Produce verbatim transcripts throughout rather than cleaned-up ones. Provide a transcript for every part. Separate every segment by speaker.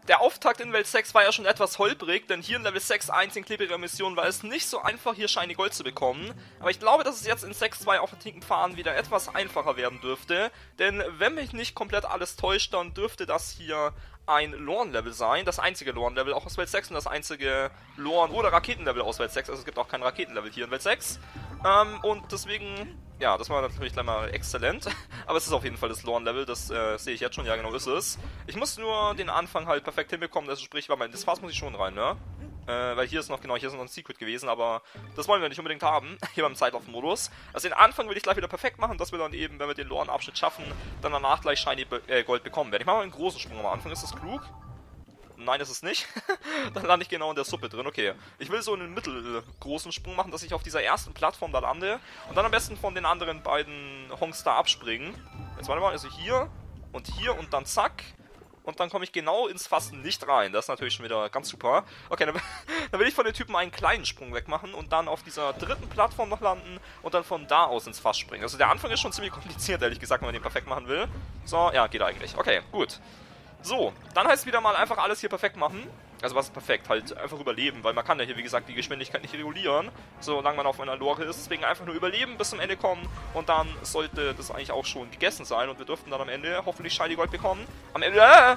Speaker 1: der Auftakt in Welt sechs war ja schon etwas holprig, denn hier in Level sechs Punkt eins in klebriger Mission war es nicht so einfach, hier Shiny Gold zu bekommen. Aber ich glaube, dass es jetzt in sechs Punkt zwei auf antiken Pfaden wieder etwas einfacher werden dürfte. Denn wenn mich nicht komplett alles täuscht, dann dürfte das hier ein Lorn-Level sein. Das einzige Lorn-Level auch aus Welt sechs und das einzige Lorn- oder Raketenlevel aus Welt sechs. Also es gibt auch kein Raketenlevel hier in Welt sechs. Ähm, und deswegen... Ja, das war natürlich gleich mal exzellent, aber es ist auf jeden Fall das Lorn-Level, das äh, sehe ich jetzt schon, ja genau ist es. Ich muss nur den Anfang halt perfekt hinbekommen, also sprich, weil in das Fass muss ich schon rein, ne? Äh, weil hier ist noch, genau, hier ist noch ein Secret gewesen, aber das wollen wir nicht unbedingt haben, hier beim Zeitlauf-Modus. Also den Anfang will ich gleich wieder perfekt machen, dass wir dann eben, wenn wir den Lorn-Abschnitt schaffen, dann danach gleich Shiny Be äh, Gold bekommen werden. Ich mache mal einen großen Sprung am Anfang, ist das klug? Nein, ist es nicht. Dann lande ich genau in der Suppe drin. Okay. Ich will so einen mittelgroßen Sprung machen, dass ich auf dieser ersten Plattform da lande. Und dann am besten von den anderen beiden Honks da abspringen. Jetzt warte mal, also hier und hier und dann zack. Und dann komme ich genau ins Fass nicht rein. Das ist natürlich schon wieder ganz super. Okay, dann, dann will ich von den Typen einen kleinen Sprung wegmachen und dann auf dieser dritten Plattform noch landen und dann von da aus ins Fass springen. Also der Anfang ist schon ziemlich kompliziert, ehrlich gesagt, wenn man den perfekt machen will. So, ja, geht eigentlich. Okay, gut. So, dann heißt es wieder mal einfach alles hier perfekt machen. Also was ist perfekt? Halt einfach überleben, weil man kann ja hier, wie gesagt, die Geschwindigkeit nicht regulieren, solange man auf einer Lore ist. Deswegen einfach nur überleben, bis zum Ende kommen und dann sollte das eigentlich auch schon gegessen sein und wir dürften dann am Ende hoffentlich Shiny Gold bekommen. Am Ende... Äh,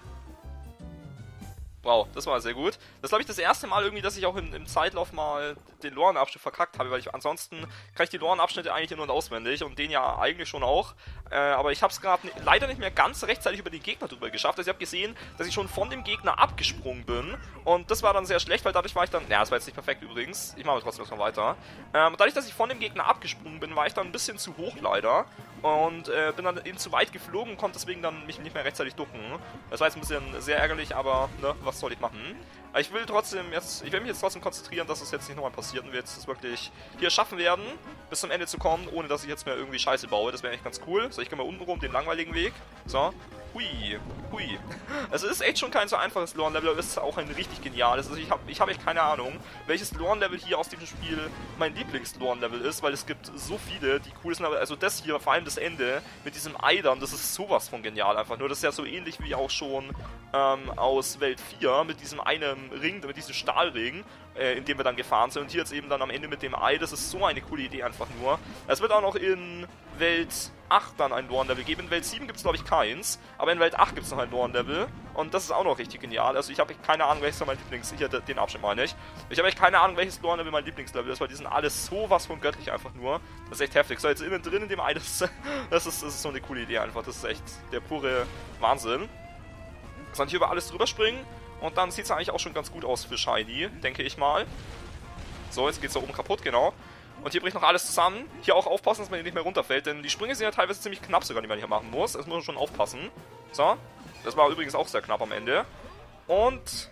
Speaker 1: Wow, das war sehr gut. Das ist, glaube ich, das erste Mal irgendwie, dass ich auch im, im Zeitlauf mal den Lorn-Abschnitt verkackt habe, weil ich ansonsten kann ich die Lorn-Abschnitte eigentlich in- und auswendig und den ja eigentlich schon auch. Äh, aber ich habe es gerade leider nicht mehr ganz rechtzeitig über den Gegner drüber geschafft. Also ich habe gesehen, dass ich schon von dem Gegner abgesprungen bin und das war dann sehr schlecht, weil dadurch war ich dann... Ja, das war jetzt nicht perfekt übrigens. Ich mache aber trotzdem erstmal weiter. Ähm, dadurch, dass ich von dem Gegner abgesprungen bin, war ich dann ein bisschen zu hoch leider. Und äh, bin dann eben zu weit geflogen, konnte deswegen dann mich nicht mehr rechtzeitig ducken. Das war jetzt ein bisschen sehr ärgerlich, aber ne, was soll ich machen? Aber ich will trotzdem jetzt, ich will mich jetzt trotzdem konzentrieren, dass es jetzt nicht nochmal passiert und wir jetzt das wirklich hier schaffen werden, bis zum Ende zu kommen, ohne dass ich jetzt mehr irgendwie Scheiße baue. Das wäre eigentlich ganz cool. So, ich gehe mal unten rum, den langweiligen Weg. So. Hui, hui. Also es ist echt schon kein so einfaches Lorn-Level, aber es ist auch ein richtig geniales. Also ich habe ich hab echt keine Ahnung, welches Lorn-Level hier aus diesem Spiel mein Lieblings-Lorn-Level ist, weil es gibt so viele, die cool sind, aber also das hier, vor allem das Ende, mit diesem Eidern, das ist sowas von genial einfach nur. Das ist ja so ähnlich wie auch schon ähm, aus Welt vier, mit diesem einen Ring, mit diesem Stahlring, äh, in dem wir dann gefahren sind. Und hier jetzt eben dann am Ende mit dem Ei, das ist so eine coole Idee einfach nur. Es wird auch noch in Welt acht dann ein Lorn-Level geben. In Welt sieben gibt es, glaube ich, keins. Aber in Welt acht gibt es noch ein Lorn-Level. Und das ist auch noch richtig genial. Also ich habe keine Ahnung, welches mein Lieblings... Hier, den Abschnitt meine ich. Ich habe echt keine Ahnung, welches Lorn-Level mein Lieblingslevel ist, weil die sind alles sowas von göttlich einfach nur. Das ist echt heftig. So, jetzt innen drin in dem Ei, das, das, ist, das ist so eine coole Idee einfach. Das ist echt der pure Wahnsinn. So, und hier über alles drüber springen. Und dann sieht es eigentlich auch schon ganz gut aus für Shiny, denke ich mal. So, jetzt geht es da oben kaputt, genau. Und hier bricht noch alles zusammen. Hier auch aufpassen, dass man hier nicht mehr runterfällt, denn die Sprünge sind ja teilweise ziemlich knapp sogar, die man hier machen muss. Das muss man schon aufpassen. So, das war übrigens auch sehr knapp am Ende. Und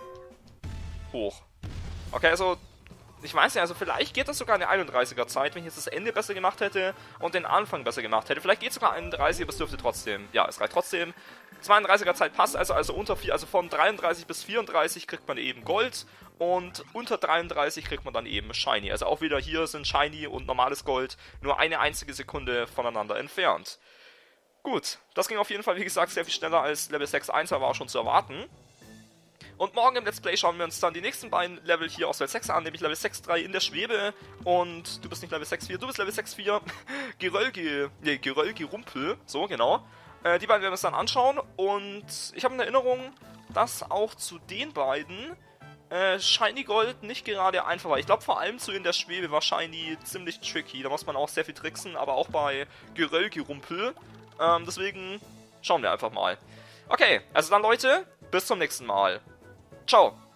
Speaker 1: hoch. Okay, also ich weiß nicht, also vielleicht geht das sogar in der einunddreißiger Zeit, wenn ich jetzt das Ende besser gemacht hätte und den Anfang besser gemacht hätte. Vielleicht geht sogar einunddreißig, aber es dürfte trotzdem. Ja, es reicht trotzdem. zweiunddreißiger Zeit passt also, also unter vier, also von dreiunddreißig bis vierunddreißig kriegt man eben Gold und unter dreiunddreißig kriegt man dann eben Shiny. Also auch wieder hier sind Shiny und normales Gold nur eine einzige Sekunde voneinander entfernt. Gut, das ging auf jeden Fall, wie gesagt, sehr viel schneller als Level sechs Punkt eins, aber auch schon zu erwarten. Und morgen im Let's Play schauen wir uns dann die nächsten beiden Level hier aus Welt sechs an, nämlich Level sechs Punkt drei in der Schwebe und du bist nicht Level sechs Punkt vier, du bist Level sechs Punkt vier, Gerölge, nee, Gerölgerumpel, so genau. Äh, die beiden werden wir uns dann anschauen und ich habe in Erinnerung, dass auch zu den beiden äh, Shiny Gold nicht gerade einfach war. Ich glaube vor allem zu in der Schwebe war Shiny ziemlich tricky, da muss man auch sehr viel tricksen, aber auch bei Gerölgerumpel. Ähm, deswegen schauen wir einfach mal. Okay, also dann Leute, bis zum nächsten Mal. Ciao.